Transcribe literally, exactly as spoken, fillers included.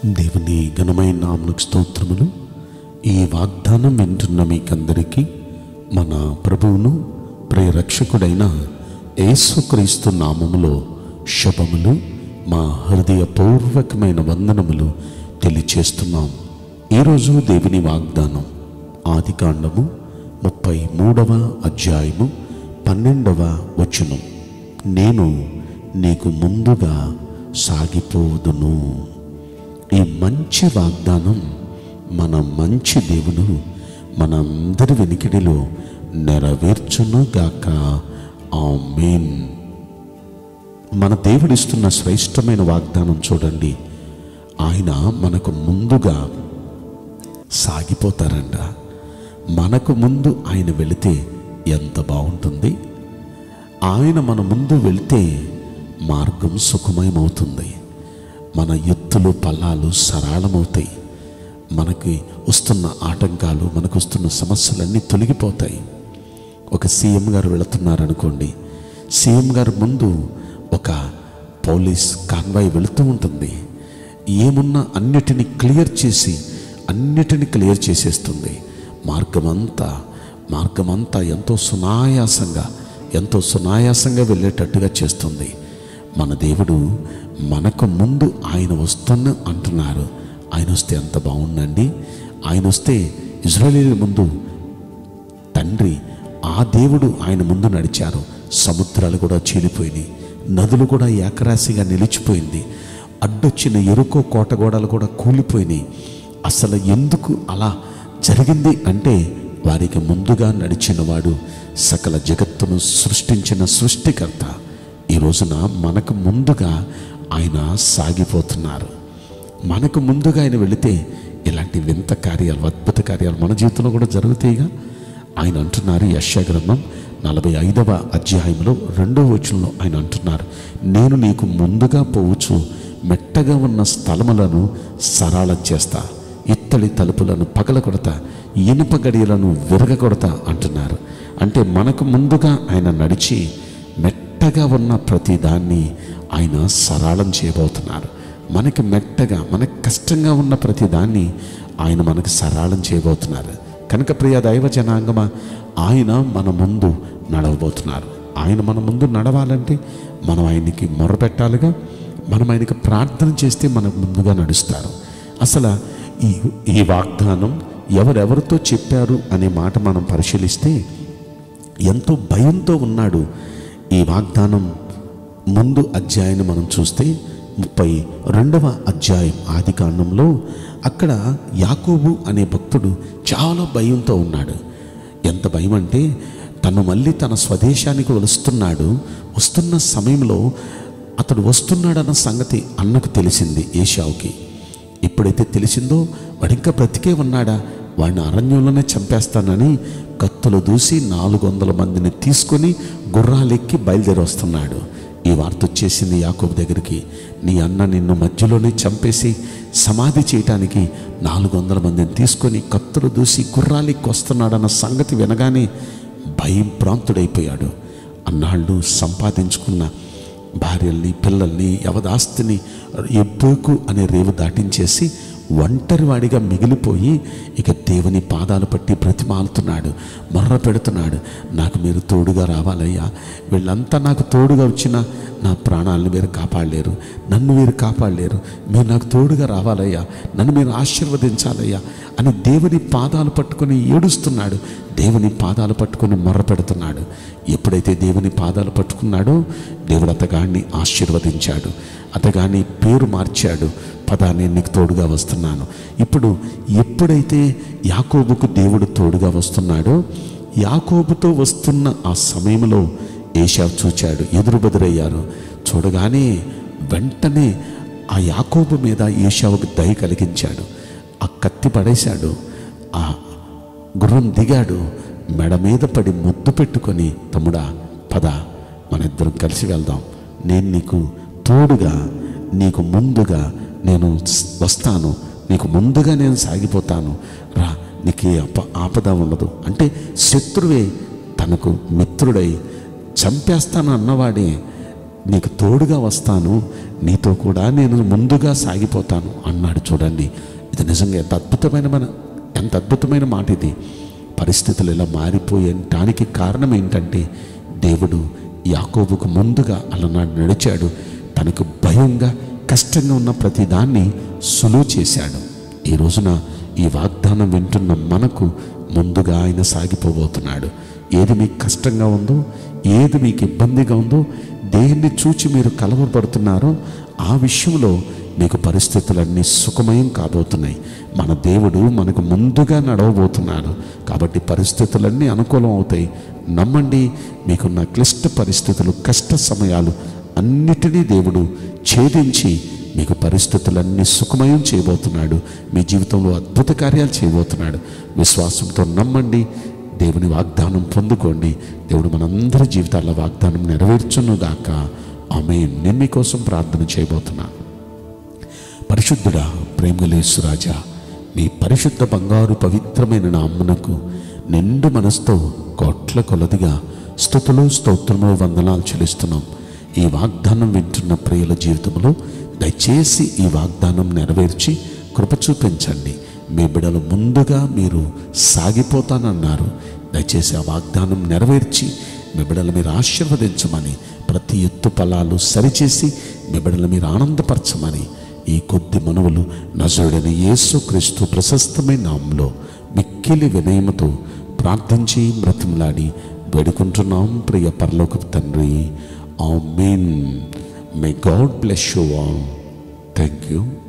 దేవుని ఘనమైన నామమునకు స్తోత్రములు. ఈ వాగ్దానం వింటున్న మీకందరికీ మన ప్రభువును ప్రియరక్షకుడైన యేసుక్రీస్తు నామములో శుభములు, మా హృదయపూర్వకమైన వందనములు తెలియచేస్తున్నాం. ఈరోజు దేవుని వాగ్దానం ఆదికాండము ముప్పై మూడవ అధ్యాయము పన్నెండవ వచనం. నేను నీకు ముందుగా సాగిపోదును. ఈ మంచి వాగ్దానం మన మంచి దేవుడు మనందరి వెనుకడిలో నెరవేర్చును గాక. ఆమేన్. మన దేవుడిస్తున్న శ్రేష్టమైన వాగ్దానం చూడండి. ఆయన మనకు ముందుగా సాగిపోతారంట. మనకు ముందు ఆయన వెళితే ఎంత బాగుంటుంది. ఆయన మన ముందు వెళితే మార్గం సుఖమయమవుతుంది. మన ఎత్తులు పల్లాలు సరళమవుతాయి. మనకి వస్తున్న ఆటంకాలు, మనకు వస్తున్న సమస్యలన్నీ తొలగిపోతాయి. ఒక సీఎం గారు వెళుతున్నారనుకోండి, సీఎం గారు ముందు ఒక పోలీస్ కాన్వాయ్ వెళుతూ ఉంటుంది. ఏమున్నా అన్నిటినీ క్లియర్ చేసి అన్నిటినీ క్లియర్ చేసేస్తుంది. మార్గమంతా మార్గమంతా ఎంతో సునాయాసంగా ఎంతో సునాయాసంగా వెళ్ళేటట్టుగా చేస్తుంది. మన దేవుడు మనకు ముందు ఆయన వస్తున్న అంటున్నారు. ఆయన వస్తే ఎంత బాగుండండి. ఆయన వస్తే ఇశ్రాయేలీయుల ముందు తండ్రి ఆ దేవుడు ఆయన ముందు నడిచారు. సముద్రాలు కూడా చీలిపోయినాయి, నదులు కూడా ఏకరాశిగా నిలిచిపోయింది. అడ్డొచ్చిన ఎరుకో కోటగోడలు కూడా కూలిపోయినాయి. అసలు ఎందుకు అలా జరిగింది అంటే వారికి ముందుగా నడిచినవాడు, సకల జగత్తును సృష్టించిన సృష్టికర్త. ఈ రోజున మనకు ముందుగా ఆయన సాగిపోతున్నారు. మనకు ముందుగా ఆయన వెళితే ఇలాంటి వింత కార్యాలు, అద్భుత కార్యాలు మన జీవితంలో కూడా జరుగుతాయిగా. ఆయన అంటున్నారు, యెషయా గ్రంథం నలభై ఐదవ అధ్యాయంలో రెండవ వచనంలో ఆయన అంటున్నారు, నేను నీకు ముందుగా పోవచ్చు, మెట్టగా ఉన్న స్థలములను సరళం చేస్తా, ఇత్తడి తలుపులను పగలగొడతా, ఇనుప గడియలను విరగగొడతా అంటున్నారు. అంటే మనకు ముందుగా ఆయన నడిచి మెట్టగా ఉన్న ప్రతి దాన్ని ఆయన సరళం చేయబోతున్నారు. మనకి మెట్టగా మనకి కష్టంగా ఉన్న ప్రతి దాన్ని ఆయన మనకు సరళం చేయబోతున్నారు. కనుక ప్రియ దైవ జనాంగమా, ఆయన మన ముందు నడవబోతున్నారు. ఆయన మన ముందు నడవాలంటే మనం ఆయనకి మొరపెట్టాలిగా. మనం ఆయనకి ప్రార్థన చేస్తే మనకు ముందుగా నడుస్తారు. అసలు ఈ ఈ వాగ్దానం ఎవరెవరితో చెప్పారు అనే మాట మనం పరిశీలిస్తే ఎంతో భయంతో ఉన్నాడు. ఈ వాగ్దానం ముందు అధ్యాయాన్ని మనం చూస్తే ముప్పై రెండవ అధ్యాయం ఆదికాండంలో అక్కడ యాకోబు అనే భక్తుడు చాలా భయంతో ఉన్నాడు. ఎంత భయం అంటే తను మళ్ళీ తన స్వదేశానికి వస్తున్నాడు. వస్తున్న సమయంలో అతడు వస్తున్నాడన్న సంగతి అన్నకు తెలిసింది, ఏశావుకి. ఎప్పుడైతే తెలిసిందో వాడు ఇంకా బ్రతికే ఉన్నాడా, వాడిని అరణ్యంలోనే చంపేస్తానని కత్తులు దూసి నాలుగు వందల మందిని తీసుకొని గుర్రాలెక్కి బయలుదేరి వస్తున్నాడు. ఈ వార్త వచ్చేసింది యాకోబు దగ్గరికి. నీ అన్న నిన్ను మధ్యలోనే చంపేసి సమాధి చేయటానికి నాలుగు వందల మందిని తీసుకొని కత్తులు దూసి గుర్రాలెక్కి వస్తున్నాడన్న సంగతి వినగానే భయం ప్రాంతుడైపోయాడు. అన్నాళ్ళు సంపాదించుకున్న భార్యల్ని, పిల్లల్ని, యవదాస్తిని ఎబ్బోకు అనే రేవు దాటించేసి ఒంటరి వాడిగా మిగిలిపోయి ఇక దేవుని పాదాలు పట్టి బ్రతిమాలుతున్నాడు, మొర్ర పెడుతున్నాడు. నాకు మీరు తోడుగా రావాలయ్యా, వీళ్ళంతా నాకు తోడుగా వచ్చినా నా ప్రాణాలను మీరు కాపాడలేరు, నన్ను మీరు కాపాడలేరు, మీరు నాకు తోడుగా రావాలయ్యా, నన్ను మీరు ఆశీర్వదించాలయ్యా అని దేవుని పాదాలు పట్టుకొని ఏడుస్తున్నాడు. దేవుని పాదాలు పట్టుకొని మొర్ర పెడుతున్నాడు. ఎప్పుడైతే దేవుని పాదాలు పట్టుకున్నాడో దేవుడు అతగాడిని ఆశీర్వదించాడు. అతగాని పేరు మార్చాడు. పదా, నేను నీకు తోడుగా వస్తున్నాను. ఇప్పుడు ఎప్పుడైతే యాకోబుకు దేవుడు తోడుగా వస్తున్నాడో, యాకోబుతో వస్తున్న ఆ సమయంలో ఏశావు చూచాడు, ఎదురు బెదురయ్యారు. చూడగానే వెంటనే ఆ యాకోబు మీద ఏశావుకు దయ కలిగించాడు. ఆ కత్తి పడేశాడు. ఆ గుర్రం దిగాడు, మెడ మీద పడి ముద్దు పెట్టుకొని, తమ్ముడా పద, మన ఇద్దరం కలిసి వెళ్దాం, నేను నీకు తోడుగా నీకు ముందుగా నేను వస్తాను, నీకు ముందుగా నేను సాగిపోతాను, రా, నీకు అప ఆపద ఉండదు అంటే శత్రువే తనకు మిత్రుడై చంపేస్తాను అన్నవాడే నీకు తోడుగా వస్తాను, నీతో కూడా నేను ముందుగా సాగిపోతాను అన్నాడు. చూడండి, ఇది నిజంగా ఎంత అద్భుతమైన మన ఎంత అద్భుతమైన మాట ఇది. పరిస్థితులు ఇలా మారిపోయేటానికి కారణం ఏంటంటే దేవుడు యాకోబుకు ముందుగా అలనాడు నడిచాడు. తనకు భయంగా కష్టంగా ఉన్న ప్రతిదాన్ని సులువు చేశాడు. ఈ రోజున ఈ వాగ్దానం వింటున్న మనకు ముందుగా ఆయన సాగిపోబోతున్నాడు. ఏది మీకు కష్టంగా ఉందో, ఏది మీకు ఇబ్బందిగా ఉందో, దేన్ని చూచి మీరు కలవరపడుతున్నారో ఆ విషయంలో మీకు పరిస్థితులన్నీ సుఖమయం కాబోతున్నాయి. మన దేవుడు మనకు ముందుగా నడవబోతున్నాడు. కాబట్టి పరిస్థితులన్నీ అనుకూలం అవుతాయి. నమ్మండి. మీకున్న క్లిష్ట పరిస్థితులు, కష్ట సమయాలు అన్నిటినీ దేవుడు ఛేదించి మీకు పరిస్థితులన్నీ సుఖమయం చేయబోతున్నాడు. మీ జీవితంలో అద్భుత కార్యాలు చేయబోతున్నాడు. విశ్వాసంతో నమ్మండి. దేవుని వాగ్దానం పొందుకోండి. దేవుడు మనందరి జీవితాల వాగ్దానం నెరవేర్చునుగాక. ఆమేన్. నేను మీకోసం ప్రార్థన చేయబోతున్నాను. పరిశుద్ధుడా, ప్రేమగల యేసురాజా, మీ పరిశుద్ధ బంగారు పవిత్రమైన నామమునకు నిండు మనసుతో కోట్ల కొలదిగా స్తుతులు, స్తోత్రములు, వందనాలు చెల్లిస్తున్నాం. ఈ వాగ్దానం వింటున్న ప్రియుల జీవితంలో దయచేసి ఈ వాగ్దానం నెరవేర్చి కృప చూపించండి. మీ బిడ్డలు ముందుగా మీరు సాగిపోతానన్నారు. దయచేసి ఆ వాగ్దానం నెరవేర్చి మీ బిడ్డలు మీరు ఆశీర్వదించమని, ప్రతి ఎత్తు ఫలాలు సరిచేసి మీ బిడ్డలు మీరు ఆనందపరచమని ఈ కొద్ది మనవులు నజరుడైన యేసుక్రీస్తు ప్రశస్తమైన నామములో మిక్కిలి వినయముతో ప్రార్థించి బ్రతిమలాడి వేడుకుంటున్నాం ప్రియ పరలోకపు తండ్రి. ఆమేన్. May God bless you all. Thank you.